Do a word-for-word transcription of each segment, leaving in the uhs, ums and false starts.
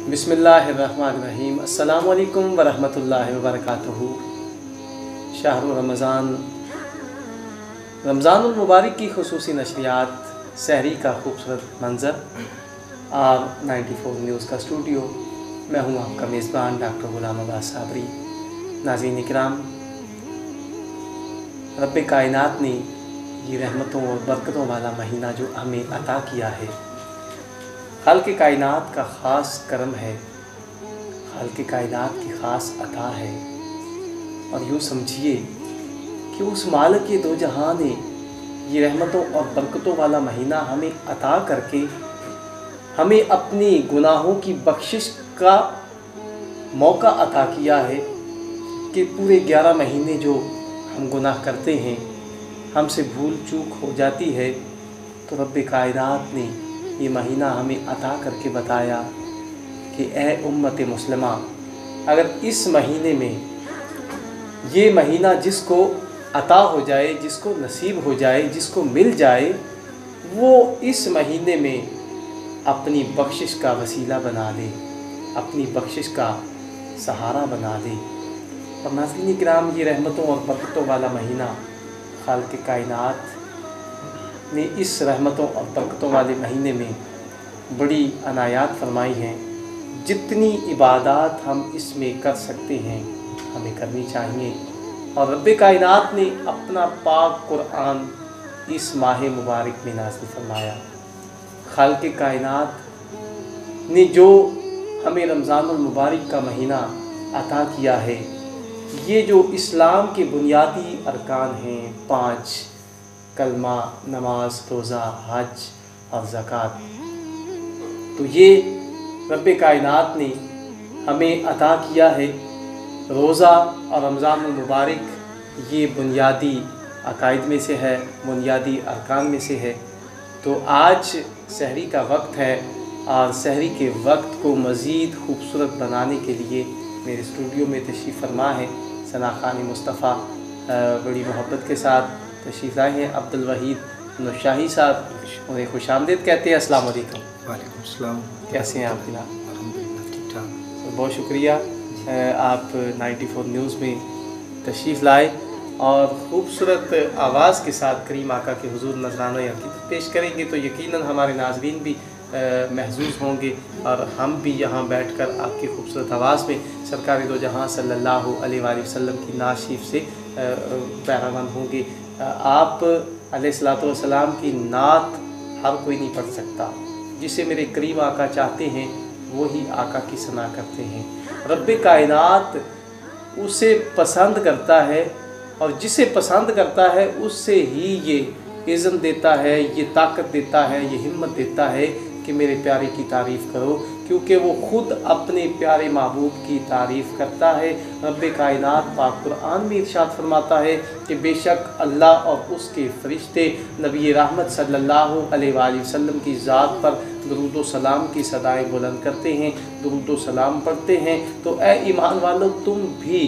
बिस्मिल्लाहिर्रहमानिर्रहीम। अस्सलामु अलैकुम वरहमतुल्लाहि वबरकातुहू। शाहरुर रमज़ान, रमज़ानुल मुबारक की खुसूसी नशरियात, सहरी का खूबसूरत मंज़र और नाइन्टी फोर न्यूज़ का स्टूडियो। मैं हूँ आपका मेज़बान डॉक्टर गुलाम अब्बास साबरी। नाज़रीन इकराम, रब्बे कायनात ने ये रहमतों और बरकतों वाला महीना जो हमें अता किया है, खालिक़े कायनात का ख़ास करम है, खालिक़े कायनात की ख़ास अता है। और यूँ समझिए कि उस मालिक दो जहां ने ये रहमतों और बरकतों वाला महीना हमें अता करके हमें अपनी गुनाहों की बख्शिश का मौका अता किया है कि पूरे ग्यारह महीने जो हम गुनाह करते हैं, हमसे भूल चूक हो जाती है, तो रब्बे कायनात ने ये महीना हमें अता करके बताया कि ए उम्मत मुस्लिमा, अगर इस महीने में ये महीना जिसको अता हो जाए, जिसको नसीब हो जाए, जिसको मिल जाए, वो इस महीने में अपनी बख्शिश का वसीला बना ले, अपनी बख्शिश का सहारा बना ले। और नाज़रीन इकराम, ये रहमतों और बरकतों वाला महीना खालिक़े कायनात ने इस रहमतों और बरकतों वाले महीने में बड़ी अनायात फरमाई हैं। जितनी इबादत हम इसमें कर सकते हैं हमें करनी चाहिए। और रब्बे कायनात ने अपना पाक कुरान इस माह मुबारक में नाज़िल फरमाया। खालिक़े कायनात ने जो हमें रमज़ानुल मुबारक का महीना अता किया है, ये जो इस्लाम के बुनियादी अरकान हैं, पाँच कलमा, नमाज, रोज़ा, हज और ज़कात, तो ये रब्बे कायनात ने हमें अता किया है। रोज़ा और रमज़ानुल मुबारक ये बुनियादी अकायद में से है, बुनियादी अरकान में से है। तो आज सहरी का वक्त है और सहरी के वक्त को मज़ीद खूबसूरत बनाने के लिए मेरे स्टूडियो में तशरीफ़ फरमा है सना खान मुस्तफ़ा, बड़ी मोहब्बत के साथ तशरीफ़ लाए हैं अब्दुल वहीद नौशाही साहब। उन्हें खुश आमदीद कहते हैं। अस्सलाम वालेकुम। वालेकुम सलाम। कैसे हैं आप जनाब? अल्हम्दुलिल्लाह ठीक ठाक। बहुत शुक्रिया, आप नाइन्टी फोर न्यूज़ में तशरीफ़ लाए और ख़ूबसूरत आवाज़ के साथ करीम आका के हुज़ूर नज़राना अक़ीदत पेश करेंगे, तो यकीनन हमारे नाज़रीन भी महज़ूज़ होंगे और हम भी यहाँ बैठकर आपकी खूबसूरत आवाज़ में सरकार दो जहाँ सल्लल्लाहु अलैहि वसल्लम की नात शरीफ से पैरावान होंगे। आप अलैहिस्सलातु वस्सलाम की नात हर कोई नहीं पढ़ सकता। जिसे मेरे करीम आका चाहते हैं वो ही आका की सना करते हैं। रब्बे कायनात उसे पसंद करता है और जिसे पसंद करता है उससे ही ये इज़्ज़त देता है, ये ताकत देता है, ये हिम्मत देता है कि मेरे प्यारे की तारीफ़ करो, क्योंकि वो ख़ुद अपने प्यारे महबूब की तारीफ़ करता है। रब्बे कायनात पाक कुरान में इरशाद फरमाता है कि बेशक अल्लाह और उसके फ़रिश्ते नबी रहमत सल्लल्लाहु अलैहि वसल्लम की ज़ात पर दुरूद व सलाम की सदाएँ बुलंद करते हैं, दुरूद व सलाम पढ़ते हैं। तो ए ईमान वालों, तुम भी,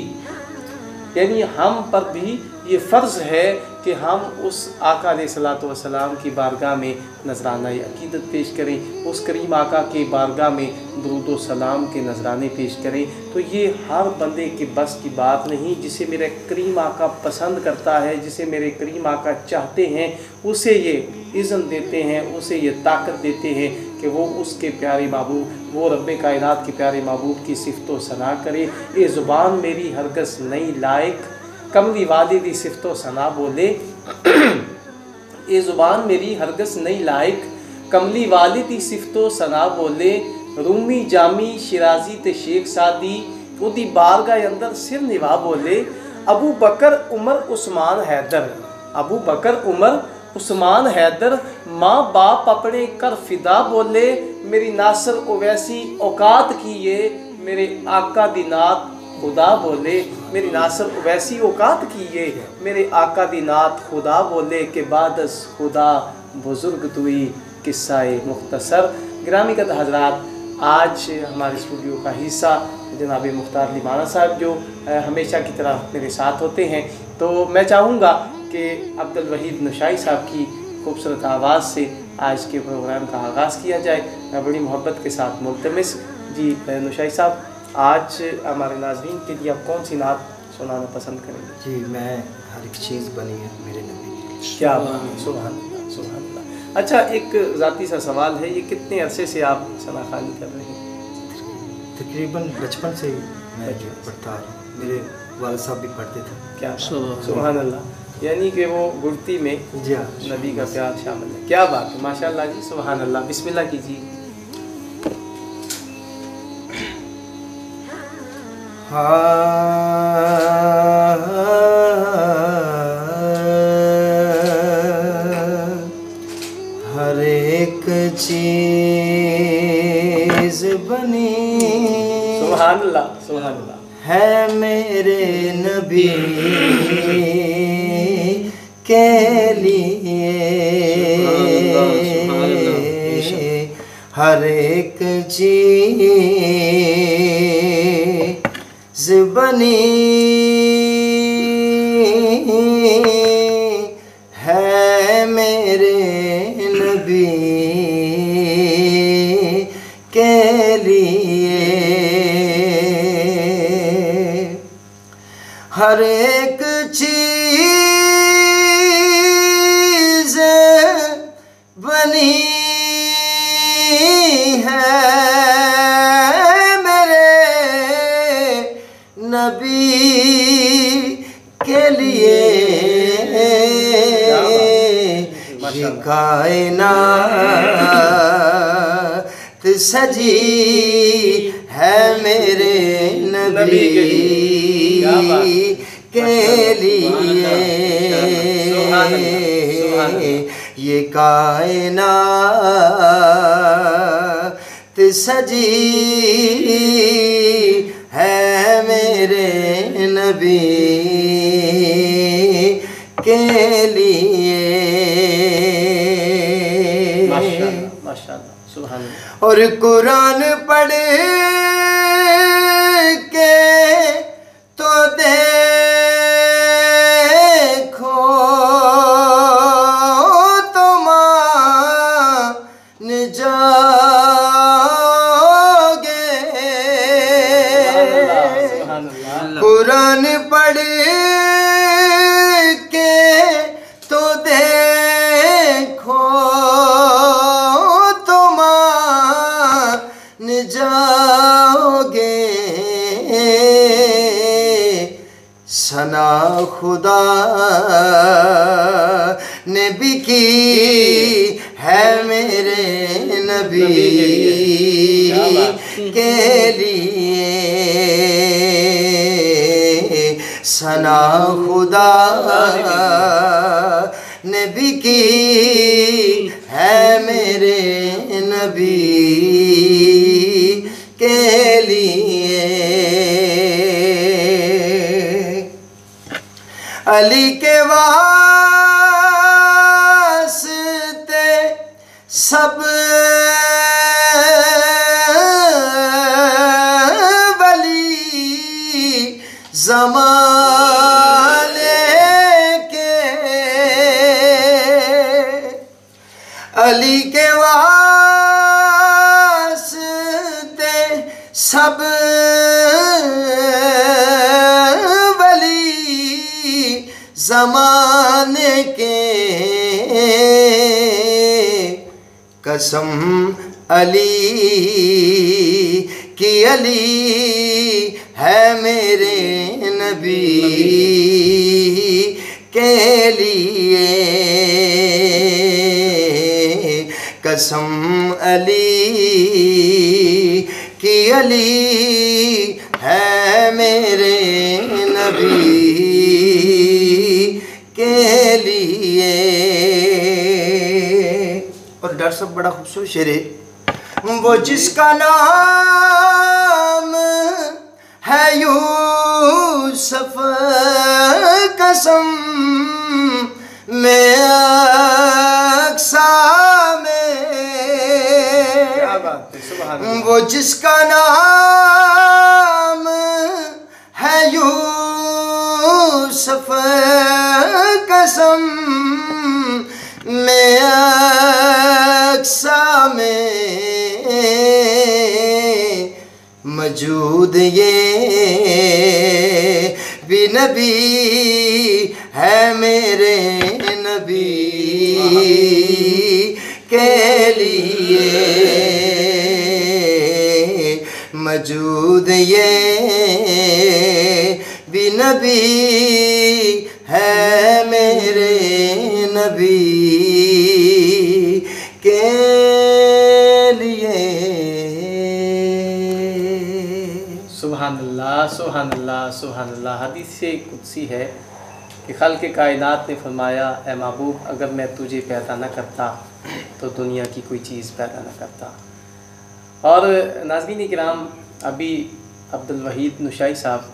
यानी हम पर भी ये फ़र्ज़ है कि हम उस आका अलैहिस्सलातु वस्सलाम की बारगाह में नज़राना अक़ीदत पेश करें, उस करीम आका के बारगाह में दुरूद व सलाम के नज़राने पेश करें। तो ये हर बंदे के बस की बात नहीं। जिसे मेरे करीम आका पसंद करता है, जिसे मेरे करीम आका चाहते हैं, उसे ये इज़्ज़त देते हैं, उसे ये ताकत देते हैं कि वो उसके प्यारे महबूब, वो रब्बे कायनात के प्यारे महबूब की सिफ़त व सना करे। ये ज़ुबान मेरी हरगज़ नहीं लायक, कमली वालिदी सिफ़त व सना बोले। ये ज़ुबान मेरी हरगज़ नहीं लायक, कमली वालिदी सिफ़त व सना बोले। रूमी जामी शिराजी ते शेख सादी, उदी बारगाह अंदर सिर निभा बोले। अबू बकर उमर उस्मान हैदर, अबू बकर उमर उस्मान हैदर, माँ बाप अपने कर फिदा बोले। मेरी नासर ओवैसी औकात की ये, मेरे आका दी नात खुदा बोले। मेरी नासर ओवैसी औकात की ये, मेरे आका दी नात खुदा बोले। के बादस खुदा बुज़ुर्ग तुई किस्सा-ए मुख्तसर। गिरामी कद हज़रात, आज हमारे स्टूडियो का हिस्सा जनाब मुख्तार लिमाना साहब जो हमेशा की तरह मेरे साथ होते हैं, तो मैं चाहूँगा कि अब्दुल वहीद नौशाही साहब की खूबसूरत आवाज़ से आज के प्रोग्राम का आगाज़ किया जाए। मैं बड़ी मोहब्बत के साथ मुल्तमिस जी नुशाई साहब, आज हमारे नाज़रीन के लिए आप कौन सी नात सुनाना पसंद करेंगे? जी, मैं हर एक चीज़ बनी है मेरे नबी की। क्या बात है, सुभान अल्लाह, सुभान अल्लाह। अच्छा, एक ज़ाती सा सवाल है, ये कितने अरसे से आप सनाखानी कर रहे हैं? तकरीबन बचपन से ही मैं जो पढ़ता आ रहा हूँ, मेरे वालिद साहब भी पढ़ते थे। क्या सुभान अल्लाह, यानी कि वो गुरती में जी हाँ, नबी का प्यार शामिल है। क्या बात है, माशाअल्लाह जी, सुभान अल्लाह। बिस्मिल्लाह कीजिए। हर एक चीज़ बनी सुभान अल्लाह, सुभान अल्लाह है मेरे नबी के लिए। हर एक चीज़ बनी है मेरे नबी के लिए। हर एक चीज़ बनी है मेरे नबी के लिए। ये कायनात सजी है मेरे नबी के लिए। ये कायनात सजी है मेरे नबी के लिए। माशाअल्लाह, माशाअल्लाह, सुभान अल्लाह। और कुरान पढ़ के तो देखो तो मान जाओगे। कुरान पढ़ के तो देखो तो मान जाओगे। सना खुदा ने भी की है मेरे नबी के लिए। सना खुदा ने भी की है मेरे नबी के लिए। अली के वास्ते सब वली ज़माने के। अली के वास्ते सब ज़माने के। कसम अली की अली है मेरे नबी के लिए। कसम अली की अली है मेरे नबी के लिए। और डर सब बड़ा खूबसूरत शेर है। वो जिसका नाम है यूसुफ, कसम में अक्सा में। वो जिसका नाम है यूसुफ, कसम में अक्सा में मौजूद ये भी नबी है मेरे नबी के लिए, मौजूद ये भी नबी है मेरे नबी के लिए। सुभान अल्लाह, सुभान अल्लाह, सुभान अल्लाह। हदीस से कुदसी है कि खालिक़ कायनात ने फरमाया, ए महबूब, अगर मैं तुझे पैदा न करता तो दुनिया की कोई चीज़ पैदा न करता। और नाज़रीन किराम, अभी अब्दुल वहीद नुशाई साहब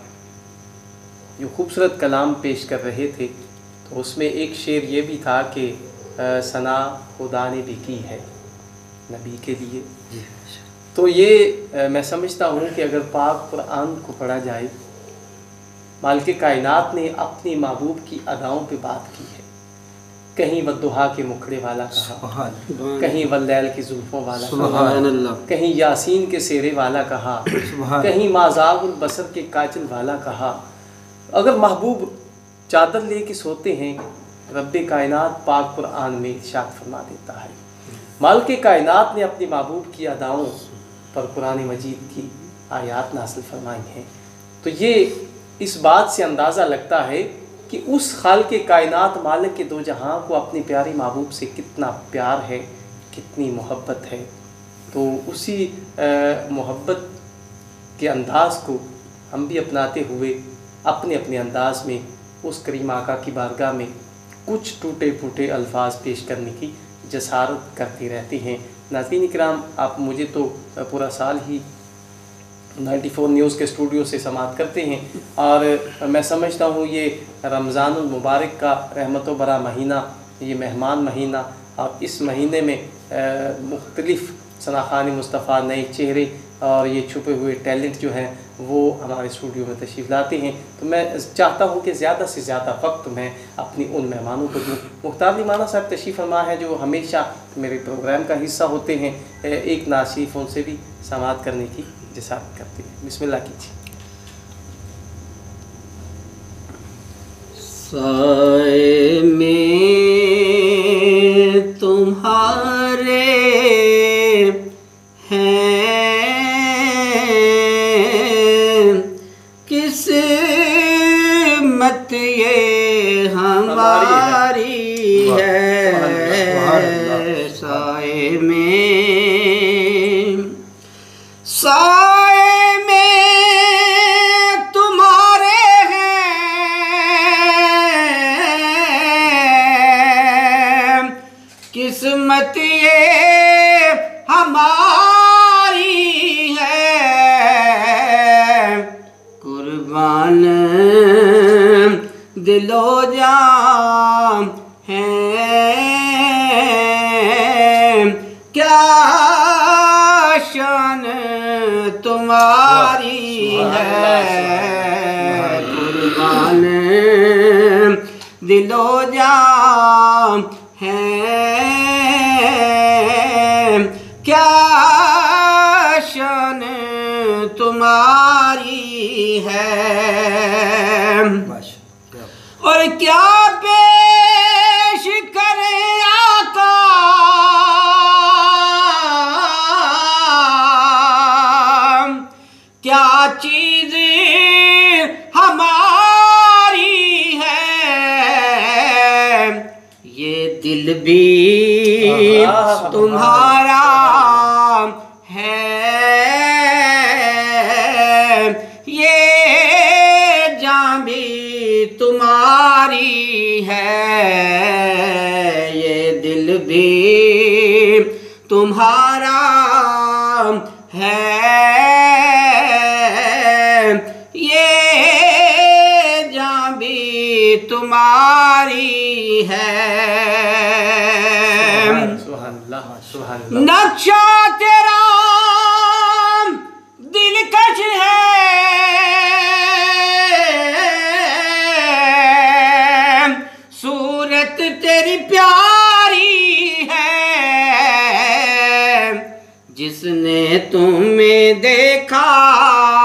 जो खूबसूरत कलाम पेश कर रहे थे, तो उसमें एक शेर ये भी था कि सना खुदा ने भी की है नबी के लिए। तो ये मैं समझता हूँ कि अगर पाक कुरान को पढ़ा जाए, मालिक कायनात ने अपनी महबूब की अदाओं पे बात की है। कहीं वद्दुहा के मुखड़े वाला कहा, कहीं वल्लैल की जुल्फ़ों वाला कहा, कहीं यासीन के सेरे वाला कहा, कहीं माज़ागुल बसर के काजल वाला कहा। अगर महबूब चादर ले के सोते हैं, रब्बे कायनात पाक कुरान में इरशाद फरमा देता है। मालिक कायनात ने अपनी महबूब की अदाओं पर कुरान मजीद की आयात नाज़िल फरमाई हैं। तो ये इस बात से अंदाज़ा लगता है कि उस खालिक़ कायनात मालिक के दो जहां को अपनी प्यारी महबूब से कितना प्यार है, कितनी मोहब्बत है। तो उसी मोहब्बत के अंदाज़ को हम भी अपनाते हुए अपने अपने अंदाज में उस करीम आका की बारगाह में कुछ टूटे फूटे अल्फाज पेश करने की जसारत करते रहते हैं। नाज़रीन इकराम, आप मुझे तो पूरा साल ही नाइन्टी फोर न्यूज़ के स्टूडियो से समाअत करते हैं, और मैं समझता हूँ ये रमज़ानुल मुबारक का रहमत व बरा महीना, ये मेहमान महीना, और इस महीने में मुख्तलिफ़ सनाखानी मुस्तफ़ा, नए चेहरे और ये छुपे हुए टैलेंट जो हैं वो हमारे स्टूडियो में तशरीफ़ लाते हैं। तो मैं चाहता हूँ कि ज़्यादा से ज़्यादा वक्त मैं अपनी उन मेहमानों को दूँ। मुख्तार लीमाना साहब तशरीफ़ फरमा है जो हमेशा मेरे प्रोग्राम का हिस्सा होते हैं। एक नाशिफ उनसे भी समाअत करने की जसारत करते हैं। बिस्मिल्लाह कीजिए। साए में तुम्हारे किस्मत ये हमारी है, साए में, साए में तुम्हारे हैं, किस्मत ये हमारी है, कुर्बान दिलो जान हैं, क्या शान तुम्हारी है, कुर्बान दिलो जान हैं, क्या शान तुम्हारी है। और क्या पेश करें आका, क्या चीज हमारी है, ये दिल भी तुम्हारा है, ये जान भी तुम्हारी है, ये दिल भी तुम्हारा है, ये जान भी तुम्हारी है। नक्शा तेरा दिलकश है, सूरत तेरी प्यारी है, जिसने तुम्हें देखा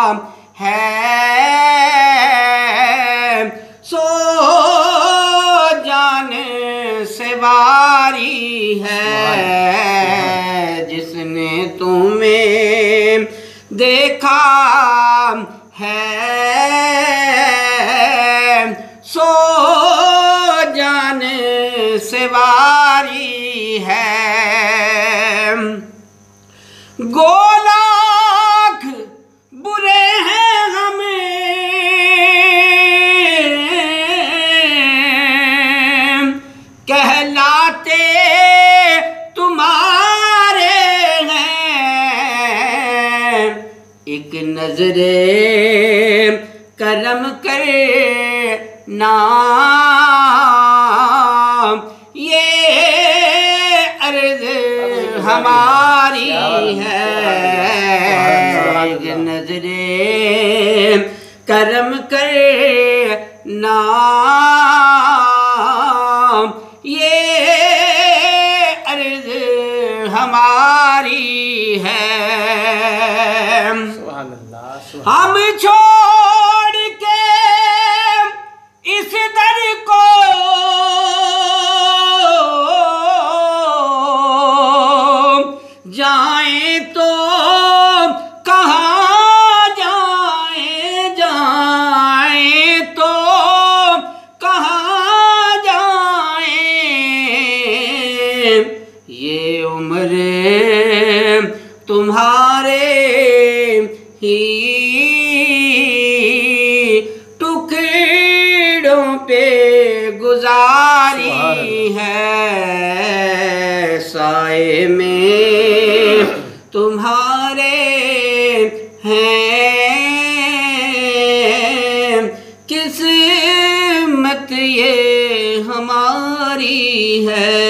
है जिसने तुम्हें देखा है सो जान से वारी है। गोलाख बुरे हैं हमें कहलाते तुम्हारे हैं। एक नजरे करम कर ना ये अर्ज़ हमारी है। एक नजरे करम कर ना ये अर्ज़ हमारी है। सुभान अल्लाह, सुभान हम छोड़ के इस दर को जाएं तो कहाँ जाएं, जाएं तो कहाँ जाएं। ये उम्र तुम्हारे ही टुकड़ों पे गुजारी है। साए में तुम्हारे हैं किस्मत ये हमारी है।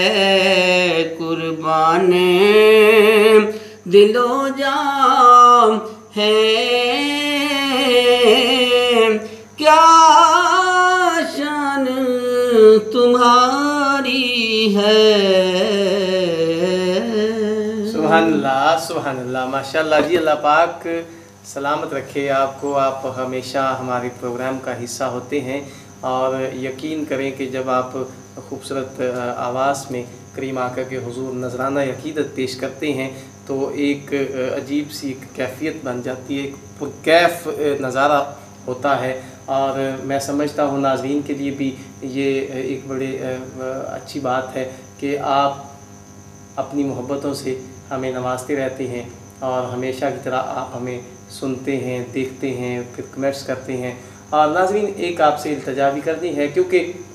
कुर्बान दिलो जाम है क्या शान तुम्हारी है। सुभान अल्लाह, सुभान अल्लाह, माशाअल्लाह जी। अल्लाह पाक सलामत रखे आपको। आप हमेशा हमारे प्रोग्राम का हिस्सा होते हैं और यकीन करें कि जब आप खूबसूरत आवाज़ में करीम आका के हुजूर नजराना अक़ीदत पेश करते हैं तो एक अजीब सी कैफियत बन जाती है, एक पुरकैफ नज़ारा होता है। और मैं समझता हूँ नाज़रीन के लिए भी ये एक बड़े अच्छी बात है कि आप अपनी मोहब्बतों से हमें नवाजते रहते हैं और हमेशा की तरह आप हमें सुनते हैं, देखते हैं, फिर कमेंट्स करते हैं। और नाज़रीन एक आपसे इल्तजा भी करनी है क्योंकि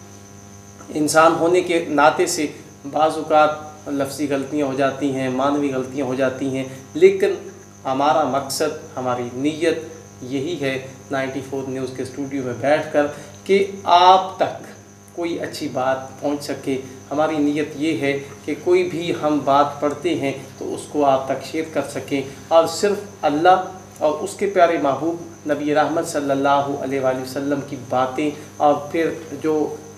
इंसान होने के नाते से बाज़ औक़ात लफ्ज़ी गलतियाँ हो जाती हैं, मानवी गलतियाँ हो जाती हैं, लेकिन हमारा मकसद, हमारी नीयत यही है नाइन्टी फोर न्यूज़ के स्टूडियो में बैठकर कि आप तक कोई अच्छी बात पहुंच सके। हमारी नीयत ये है कि कोई भी हम बात पढ़ते हैं तो उसको आप तक शेयर कर सकें और सिर्फ़ अल्लाह और उसके प्यारे महबूब नबी रहमत सल्लल्लाहु अलैहि वसल्लम की बातें और फिर जो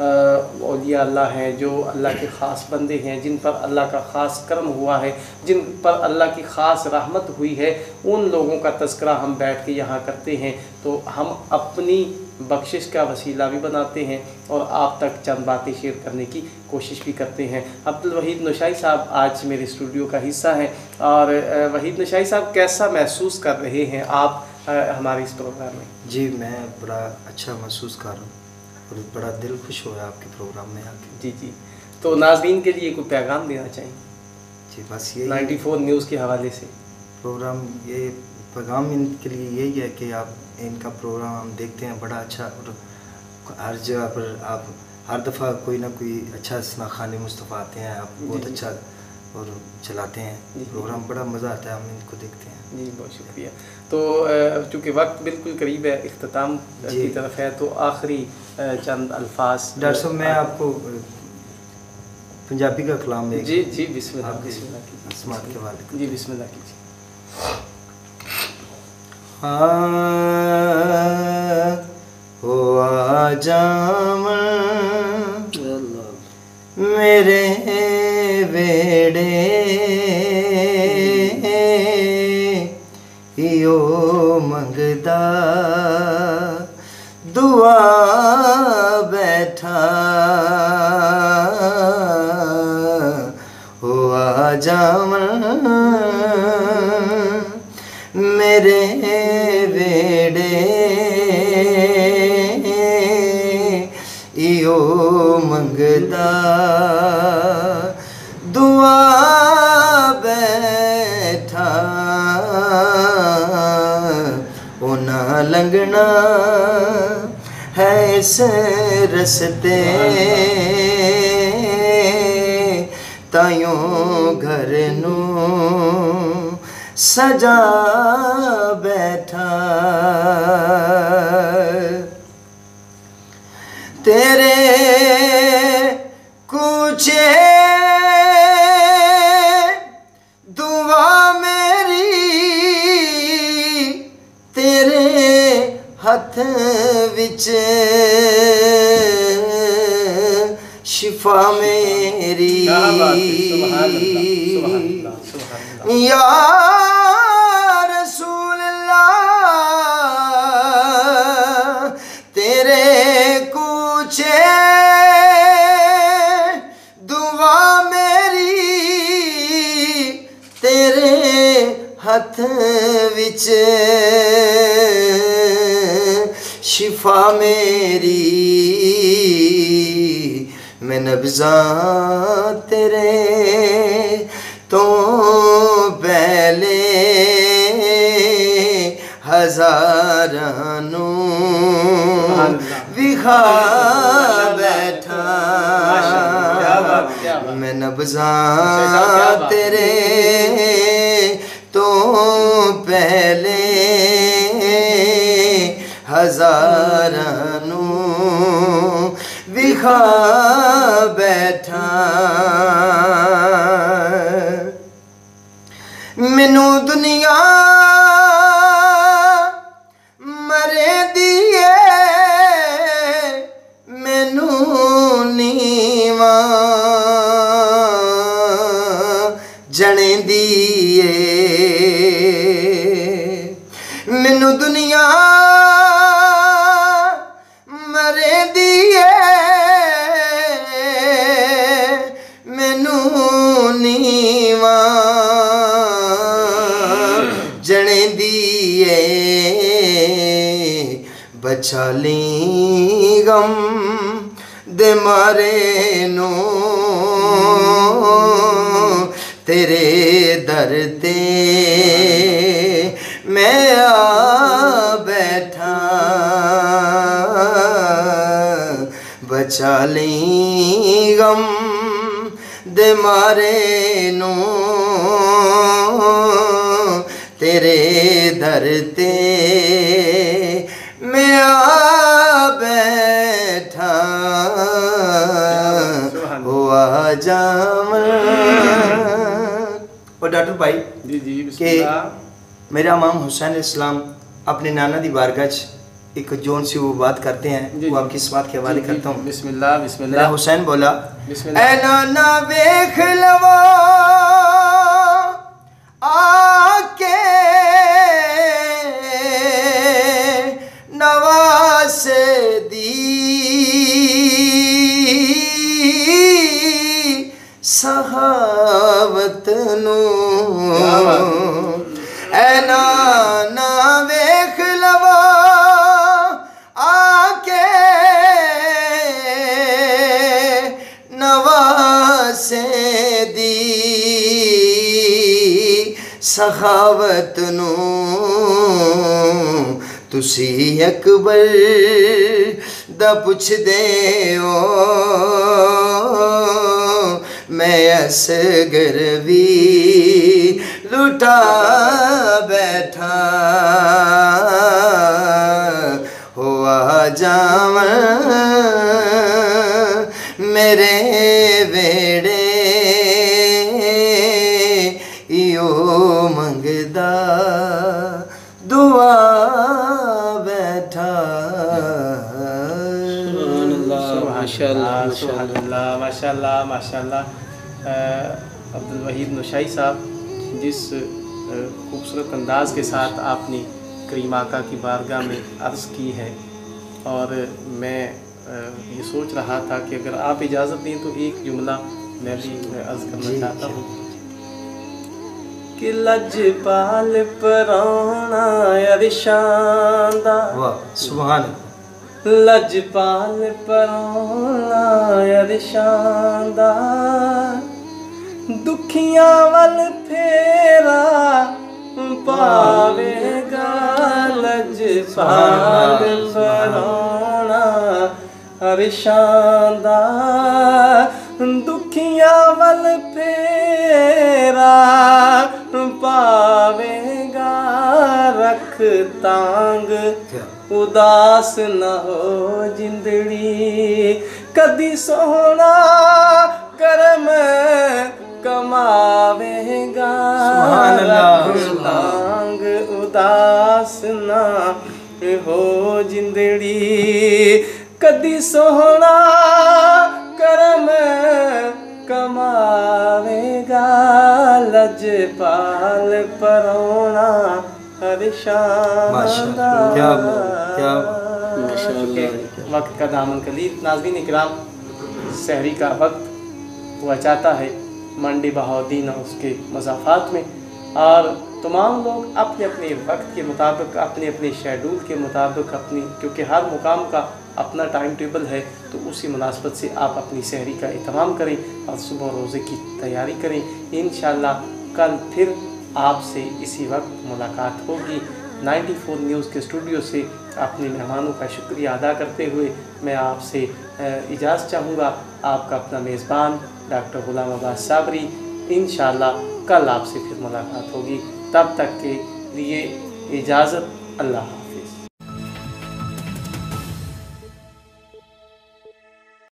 औलिया अल्लाह हैं, जो अल्लाह के ख़ास बंदे हैं, जिन पर अल्लाह का ख़ास करम हुआ है, जिन पर अल्लाह की ख़ास रहमत हुई है, उन लोगों का तज़किरा हम बैठ के यहाँ करते हैं तो हम अपनी बख्शिश का वसीला भी बनाते हैं और आप तक चंद बातें शेयर करने की कोशिश भी करते हैं। अब्दुल वहीद नौशाई साहब आज मेरे स्टूडियो का हिस्सा हैं और वहीद नौशाई साहब कैसा महसूस कर रहे हैं आप हमारे इस प्रोग्राम में? जी मैं बड़ा अच्छा महसूस कर रहा हूँ और बड़ा दिल खुश हुआ आपके प्रोग्राम में आके। जी जी, तो नाज़रीन के लिए कोई पैगाम देना चाहिए? जी बस ये नाइन्टी फोर न्यूज़ के हवाले से प्रोग्राम, ये पैगाम इनके लिए यही है कि आप इनका प्रोग्राम हम देखते हैं बड़ा अच्छा, और हर जगह पर आप हर दफ़ा कोई ना कोई अच्छा इसमें खाने मुस्तफ़ा आते हैं, आप बहुत अच्छा और चलाते हैं प्रोग्राम, बड़ा मज़ा आता है, हम इनको देखते हैं। जी बहुत शुक्रिया। तो चूँकि वक्त बिल्कुल करीब है, इख्तिताम की तरफ है, तो आखिरी चंद अल्फाज। डॉक्टर साहब मैं आपको पंजाबी का कलाम में जी जी बिस्मिल्लाह बिस्मिल्लाह कीजिए, समात के वाले जी बिस्मिल्लाह कीजिए। हो आ जावा मेरे वेड़े यो मंगदा दुआ बैठा जावन मेरे वेड़े इयो मंगदा दुआ बैठा ओना लंघना है इस रस्ते तायों घर नू सजा बैठा तेरे कुछे दुआ मेरी तेरे हथ विच शिफा मेरी या रसूल अल्लाह तेरे कुछे दुआ मेरी तेरे हथ विच शिफा मेरी मैं नब्ज़ा तेरे तो पहले हजारानू विखा बैठा मैं नब्ज़ा तेरे तो पहले हजारानू विखा बैठा मैनू दुनिया मरे दिए मैनू नीवा जने दिए मैनू दुनिया मरे दिए मैनू नीवा जने दिए बचाली गम दे मारे नो तेरे दर ते मैं आ बैठा बचाली गम दे मारे नो तेरे दर ते मैं आ बैठा हुआ जावन। और डॉक्टर भाई जी जी कि मेरा इमाम हुसैन इस्लाम अपने नाना दी बारगाह एक जोन सी वो बात करते हैं, वो आपकी इस बात के हवाले करता हूँ। बिस्मिल्लाह बिस्मिल्लाह। मेरा हुसैन बोला बिस्मिल्लाह। ऐ नाना वेख लवो आके नवास दी सहावत नू ऐ नाना वेख लवो आके नवासे दी सखावत नू तुसी अकबर दा पुछदे हो मैं असगर भी लुटा बैठा हुआ जावन मेरे वेड़े इयो मंगदा दुआ बैठा। माशाल्लाह माशाल्लाह माशाल्लाह माशाल्लाह। अब्दुल वहीद नुशाई साहब, जिस खूबसूरत अंदाज के साथ आपने करीम आका की बारगाह में अर्ज़ की है, और मैं ये सोच रहा था कि अगर आप इजाज़त दें तो एक जुमला मैं भी अर्ज़ करना चाहता हूँ कि लजपाल पराना अरिशांदा, वाह सुभान लजपाल पराना अरिशांदा, दुखियां वल फेरा पावेगा लजपाल पराना अरिशांदा, दुखियां वल फेरा पावेगा, रख तांग उदास न हो जिंदड़ी, कदी सोहना करम कमावेगा, रख तांग उदास न हो जिंदड़ी, कदी सोहना करम कमावेगा, लजपाल परोना अरिशांदा। क्या क्या वक्त का दामन कलीद। नाज़रीन इकराम, सहरी का वक्त हुआ चाहता है मंडी बहाउद्दीन और उसके मज़ाफ़ात में, और तमाम लोग अपने अपने वक्त के मुताबिक, अपने अपने शेड्यूल के मुताबिक, अपनी, क्योंकि हर मुकाम का अपना टाइम टेबल है, तो उसी मुनासबत से आप अपनी सहरी का एहतमाम करें और सुबह रोज़े की तैयारी करें। इंशाअल्लाह कल फिर आपसे इसी वक्त मुलाकात होगी। नाइन्टी फोर न्यूज़ के स्टूडियो से अपने मेहमानों का शुक्रिया अदा करते हुए मैं आपसे इजाज़त चाहूँगा। आपका अपना मेज़बान डॉक्टर गुलाम अब्बास साबरी। इंशाअल्लाह कल आपसे फिर मुलाकात होगी, तब तक के लिए इजाज़त। अल्लाह।